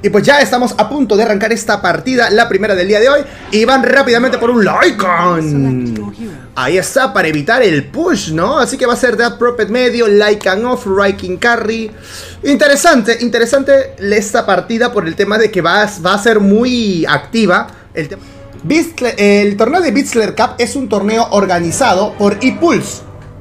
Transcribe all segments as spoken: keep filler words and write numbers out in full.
Y pues ya estamos a punto de arrancar esta partida, la primera del día de hoy. Y van rápidamente por un Lycan. Ahí está, para evitar el push, ¿no? Así que va a ser Death Prophet medio, Lycan off, Ryking carry. Interesante, interesante esta partida por el tema de que va, va a ser muy activa. El, tema... el torneo de Bixler Cup es un torneo organizado por ePulse.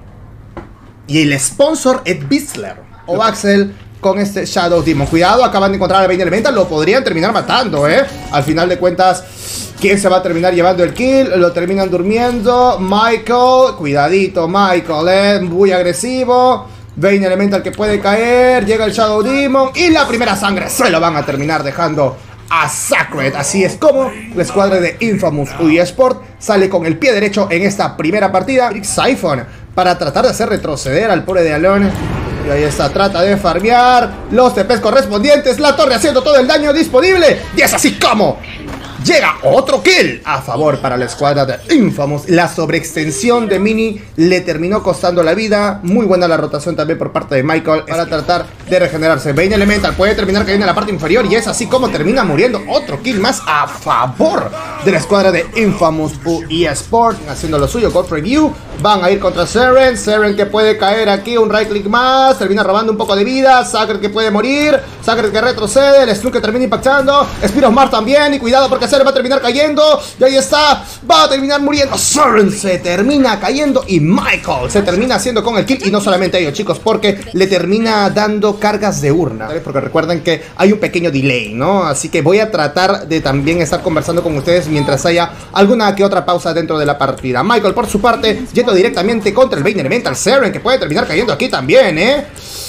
Y el sponsor es Bixler o Axel con este Shadow Demon. Cuidado, acaban de encontrar al Bane Elemental. Lo podrían terminar matando, ¿eh? Al final de cuentas, ¿quién se va a terminar llevando el kill? Lo terminan durmiendo. Michael, cuidadito Michael, ¿eh? Muy agresivo. Bane Elemental que puede caer. Llega el Shadow Demon y la primera sangre se lo van a terminar dejando a Sacred. Así es como la escuadra de Infamous U E Sport sale con el pie derecho en esta primera partida. Siphon para tratar de hacer retroceder al pobre de Alone. Y ahí está, trata de farmear los T Ps correspondientes. La torre haciendo todo el daño disponible. Y es así como llega otro kill a favor para la escuadra de Infamous. La sobreextensión de Mini le terminó costando la vida. Muy buena la rotación también por parte de Michael para tratar de regenerarse. Bane Elemental puede terminar cayendo en la parte inferior. Y es así como termina muriendo. Otro kill más a favor de la escuadra de Infamous U E Sport. Haciendo lo suyo, Gold Review. Van a ir contra Seren. Seren que puede caer aquí. Un right click más. Termina robando un poco de vida. Sacred que puede morir. Sacred que retrocede. El stun que termina impactando. Spirit of Mars también. Y cuidado porque Seren va a terminar cayendo. Y ahí está. Va a terminar muriendo. Seren se termina cayendo. Y Michael se termina haciendo con el kill. Y no solamente ellos, chicos, porque le termina dando cargas de urna. Porque recuerden que hay un pequeño delay, ¿no? Así que voy a tratar de también estar conversando con ustedes mientras haya alguna que otra pausa dentro de la partida. Michael, por su parte, yendo directamente contra el Bane Elemental. Seren que puede terminar cayendo aquí también, ¿eh?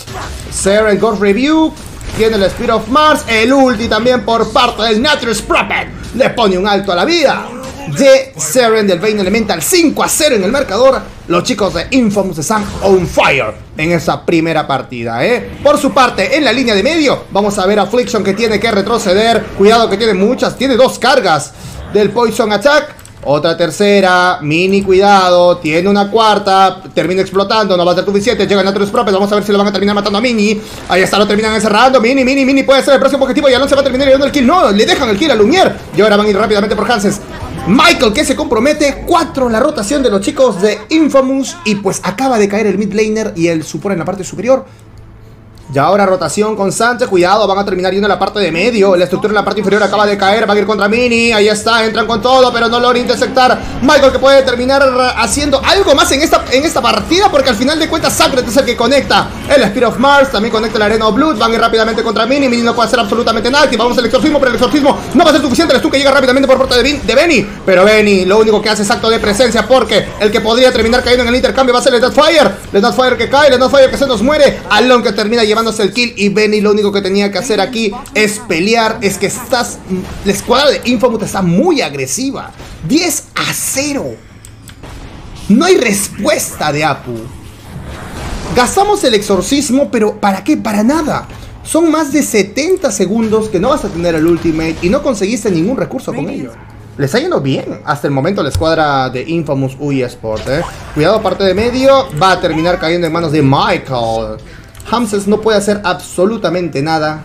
Seren, Ghost Review. Tiene el Spirit of Mars. El ulti también por parte del Naturous Prophet. Le pone un alto a la vida de Seren del Bane Elemental. Cinco a cero en el marcador. Los chicos de Infamous están on fire en esa primera partida, ¿eh? Por su parte, en la línea de medio, vamos a ver a Affliction que tiene que retroceder. Cuidado que tiene muchas. Tiene dos cargas del Poison Attack. Otra tercera, Mini, cuidado, tiene una cuarta, termina explotando, no va a ser suficiente, llega el Naturous Prophet, vamos a ver si lo van a terminar matando a Mini. Ahí está, lo terminan encerrando, Mini, Mini, Mini puede ser el próximo objetivo y Alon se va a terminar llevando el kill, no, le dejan el kill a Lumiere. Y ahora van a ir rápidamente por Hanses. Michael que se compromete, cuatro la rotación de los chicos de Infamous y pues acaba de caer el mid laner y el support en la parte superior. Y ahora rotación constante, cuidado, van a terminar yendo en la parte de medio. La estructura en la parte inferior acaba de caer, van a ir contra Mini. Ahí está, entran con todo, pero no logran intersectar. Michael que puede terminar haciendo algo más en esta, en esta partida, porque al final de cuentas Sacred es el que conecta el Spirit of Mars, también conecta el Arena of Blood. Van a ir rápidamente contra Mini, Mini no puede hacer absolutamente nada. Activamos el exorcismo, pero el exorcismo no va a ser suficiente. El stun que llega rápidamente por parte de, Vin, de Benny. Pero Benny lo único que hace es acto de presencia, porque el que podría terminar cayendo en el intercambio va a ser el Deathfire. El Deathfire que cae, el Deathfire que se nos muere. Alon que termina llevándose el kill. Y Benny lo único que tenía que hacer aquí es pelear. Es que estás... La escuadra de Infamous está muy agresiva. diez a cero. No hay respuesta de Apu. Gastamos el exorcismo, pero ¿para qué? Para nada. Son más de setenta segundos que no vas a tener el ultimate y no conseguiste ningún recurso con ello. Le está yendo bien hasta el momento la escuadra de Infamous U E Sport, ¿eh? Cuidado, parte de medio. Va a terminar cayendo en manos de Michael. Hamses no puede hacer absolutamente nada.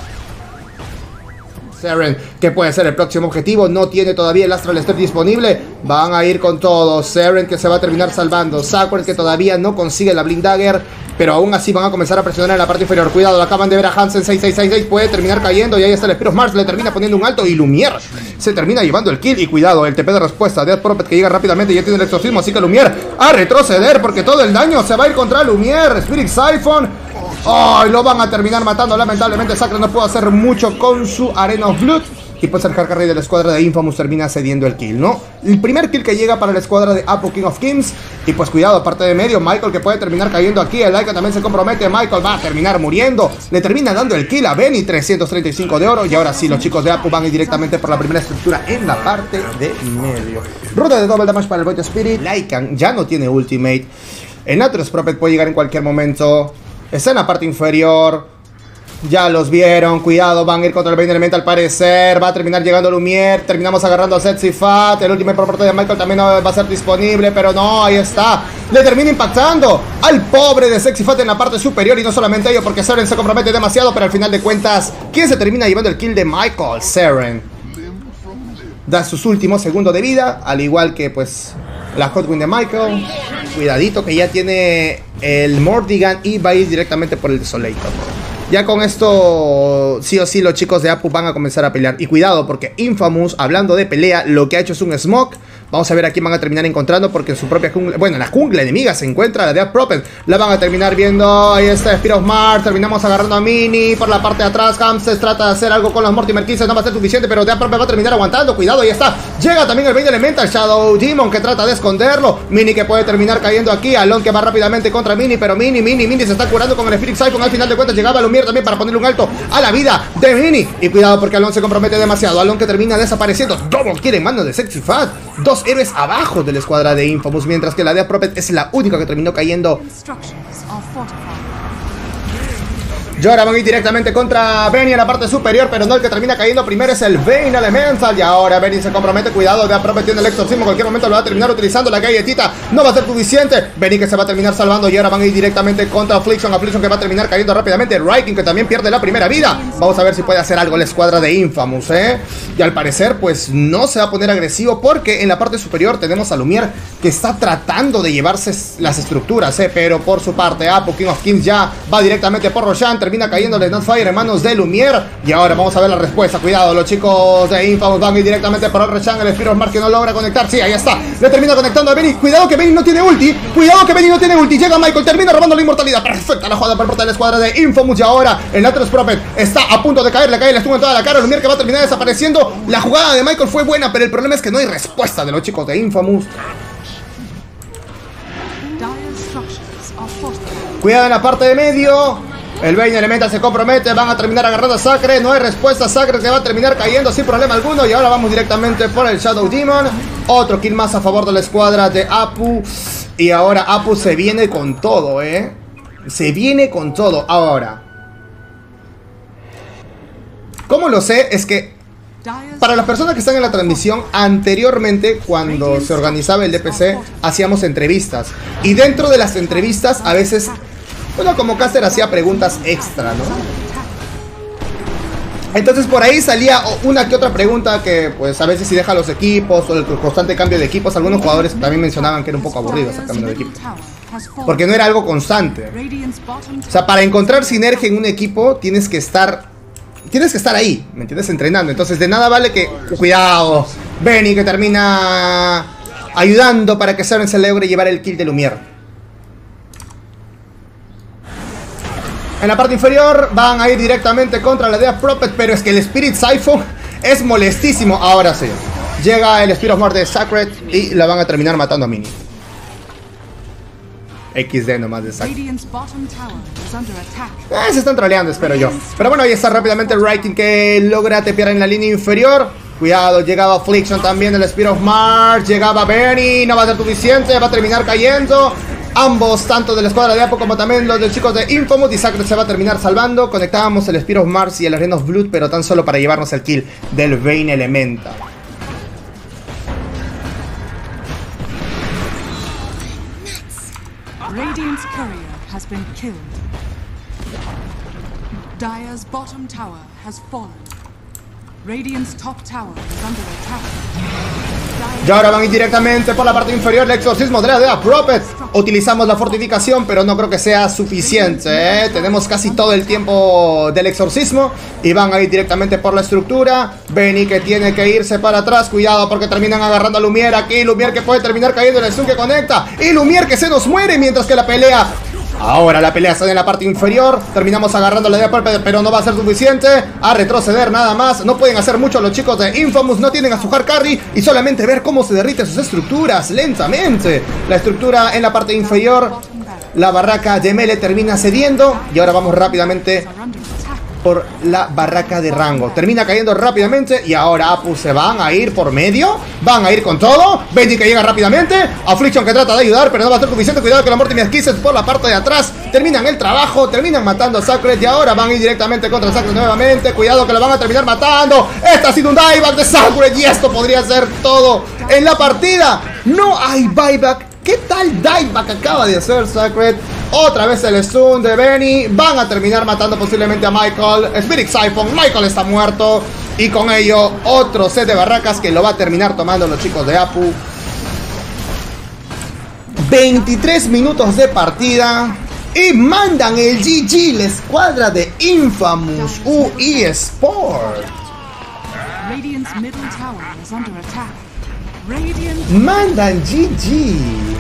Seren, que puede ser el próximo objetivo, no tiene todavía el Astral Step disponible. Van a ir con todo. Seren que se va a terminar salvando. Sacred que todavía no consigue la Blink Dagger, pero aún así van a comenzar a presionar en la parte inferior. Cuidado, acaban de ver a Hansen. Seis seis seis seis puede terminar cayendo. Y ahí está el Spirit of Mars, le termina poniendo un alto. Y Lumiere se termina llevando el kill. Y cuidado, el T P de respuesta de Death Prophet que llega rápidamente. Ya tiene el exorcismo, así que Lumiere a retroceder, porque todo el daño se va a ir contra Lumiere. Spirit Siphon. Oh, lo van a terminar matando. Lamentablemente Sacred no puede hacer mucho con su Arena of Blood. Y pues el hard carry de la escuadra de Infamous termina cediendo el kill, ¿no? El primer kill que llega para la escuadra de Apu King of Kings. Y pues cuidado, parte de medio, Michael que puede terminar cayendo aquí. El Lycan también se compromete, Michael va a terminar muriendo. Le termina dando el kill a Benny, trescientos treinta y cinco de oro. Y ahora sí, los chicos de Apu van a ir directamente por la primera estructura en la parte de medio. Ruta de double damage para el Void Spirit. Lycan ya no tiene ultimate. El Naturous Prophet puede llegar en cualquier momento. Está en la parte inferior. Ya los vieron, cuidado, van a ir contra el Bane Elemental al parecer. Va a terminar llegando Lumiere. Terminamos agarrando a Sexy Fat. El último por parte de Michael también va a ser disponible, pero no, ahí está. Le termina impactando al pobre de Sexy Fat en la parte superior. Y no solamente ello, porque Seren se compromete demasiado. Pero al final de cuentas, ¿quién se termina llevando el kill de Michael? Seren da sus últimos segundos de vida, al igual que pues la Hotwing de Michael. Cuidadito que ya tiene el Mordigan y va a ir directamente por el Desolator. Ya con esto, sí o sí, los chicos de Apu van a comenzar a pelear. Y cuidado, porque Infamous, hablando de pelea, lo que ha hecho es un smoke. Vamos a ver a quién van a terminar encontrando, porque en su propia jungla, bueno, en la jungla enemiga se encuentra la Death Prophet. La van a terminar viendo. Ahí está Spear of Mars. Terminamos agarrando a Mini por la parte de atrás. Hamses trata de hacer algo con los Mortimer quince. No va a ser suficiente, pero Death Prophet va a terminar aguantando. Cuidado, ahí está. Llega también el Bane Elemental. Shadow Demon que trata de esconderlo. Mini que puede terminar cayendo aquí. Alon que va rápidamente contra Mini, pero Mini, Mini, Mini se está curando con el Spirit Siphon. Al final de cuentas llegaba Lumiere también para ponerle un alto a la vida de Mini. Y cuidado porque Alon se compromete demasiado. Alon que termina desapareciendo. Double kill en manos de Sexy Fat. Dos héroes abajo de la escuadra de Infamous, mientras que la Death Prophet es la única que terminó cayendo. Y ahora van a ir directamente contra Benny en la parte superior, pero no, el que termina cayendo primero es el Bane Elemental. Y ahora Benny se compromete, cuidado, Death Prophet tiene el exorcismo, en cualquier momento lo va a terminar utilizando. La galletita no va a ser suficiente. Benny que se va a terminar salvando y ahora van a ir directamente contra Affliction. Affliction que va a terminar cayendo rápidamente. Raikin que también pierde la primera vida. Vamos a ver si puede hacer algo la escuadra de Infamous, ¿eh? Y al parecer pues no se va a poner agresivo, porque en la parte superior tenemos a Lumiere que está tratando de llevarse las estructuras, ¿eh? Pero por su parte Apu, King of Kings, ya va directamente por Roshan. Termina cayendo el Snapfire en manos de Lumiere. Y ahora vamos a ver la respuesta. Cuidado, los chicos de Infamous van a ir directamente por el Roshan. El Spear of Mars que no logra conectar. Sí, ahí está. Le termina conectando a Benny. Cuidado que Benny no tiene ulti. Cuidado que Benny no tiene ulti. Llega Michael, termina robando la inmortalidad. Perfecta la jugada por parte de la escuadra de Infamous. Y ahora el Atlas Prophet está a punto de caer. Le cae el estuvo en toda la cara. Lumiere que va a terminar desapareciendo. La jugada de Michael fue buena, pero el problema es que no hay respuesta de los chicos de Infamous. Cuidado en la parte de medio. El Bane Elemental se compromete. Van a terminar agarrando a Sacre. No hay respuesta. Sacre que va a terminar cayendo sin problema alguno. Y ahora vamos directamente por el Shadow Demon. Otro kill más a favor de la escuadra de Apu. Y ahora Apu se viene con todo, eh. Se viene con todo. Ahora, ¿cómo lo sé? Es que para las personas que están en la transmisión, anteriormente cuando se organizaba el D P C hacíamos entrevistas. Y dentro de las entrevistas a veces, bueno, como caster hacía preguntas extra, ¿no? Entonces por ahí salía una que otra pregunta que pues a veces si deja los equipos o el constante cambio de equipos. Algunos jugadores también mencionaban que era un poco aburrido estar cambiando de equipo, porque no era algo constante. O sea, para encontrar sinergia en un equipo tienes que estar Tienes que estar ahí, ¿me entiendes? Entrenando. Entonces de nada vale que... Cuidado, Benny que termina ayudando para que Seren se logre llevar el kill de Lumiere. En la parte inferior van a ir directamente contra la Death Prophet, pero es que el Spirit Siphon es molestísimo. Ahora sí, llega el Spear of Mars de Sacred y la van a terminar matando a Mini. equis de nomás de Sacred. Eh, se están troleando, espero yo. Pero bueno, ahí está rápidamente el Raikin que logra tepear en la línea inferior. Cuidado, llegaba Affliction también, el Spear of Mars. Llegaba Benny, no va a ser suficiente, va a terminar cayendo. Ambos, tanto de la escuadra de Apo como también los de chicos de Infamous. Y Sacred se va a terminar salvando. Conectábamos el Spear of Mars y el Arena of Blood, pero tan solo para llevarnos el kill del Bane Elemental. Radiant's courier has been killed. Dire's bottom tower has fallen. Radiant's top tower is under attack. Y ahora van a ir directamente por la parte inferior. El exorcismo de la Death Prophet. Utilizamos la fortificación, pero no creo que sea suficiente, ¿eh? Tenemos casi todo el tiempo del exorcismo. Y van a ir directamente por la estructura. Benny que tiene que irse para atrás. Cuidado porque terminan agarrando a Lumiere aquí. Lumiere que puede terminar cayendo en el zoom que conecta. Y Lumiere que se nos muere mientras que la pelea... Ahora la pelea está en la parte inferior. Terminamos agarrando la Death, pero no va a ser suficiente. A retroceder nada más. No pueden hacer mucho los chicos de Infamous. No tienen a su hard carry. Y solamente ver cómo se derriten sus estructuras lentamente. La estructura en la parte inferior. La barraca de Mele termina cediendo. Y ahora vamos rápidamente por la barraca de rango. Termina cayendo rápidamente y ahora Apu se van a ir por medio. Van a ir con todo. Benji que llega rápidamente. Affliction que trata de ayudar, pero no va a ser suficiente. Cuidado que la muerte de Kisses por la parte de atrás. Terminan el trabajo, terminan matando a Sacred y ahora van a ir directamente contra Sacred nuevamente. Cuidado que lo van a terminar matando. Este ha sido un dieback de Sacred y esto podría ser todo en la partida. No hay buyback. ¿Qué tal dieback acaba de hacer Sacred? Otra vez el stun de Benny. Van a terminar matando posiblemente a Michael. Spirit Siphon, Michael está muerto. Y con ello otro set de barracas que lo va a terminar tomando los chicos de Apu. veintitrés minutos de partida. Y mandan el G G, la escuadra de Infamous U E Sport. Mandan G G.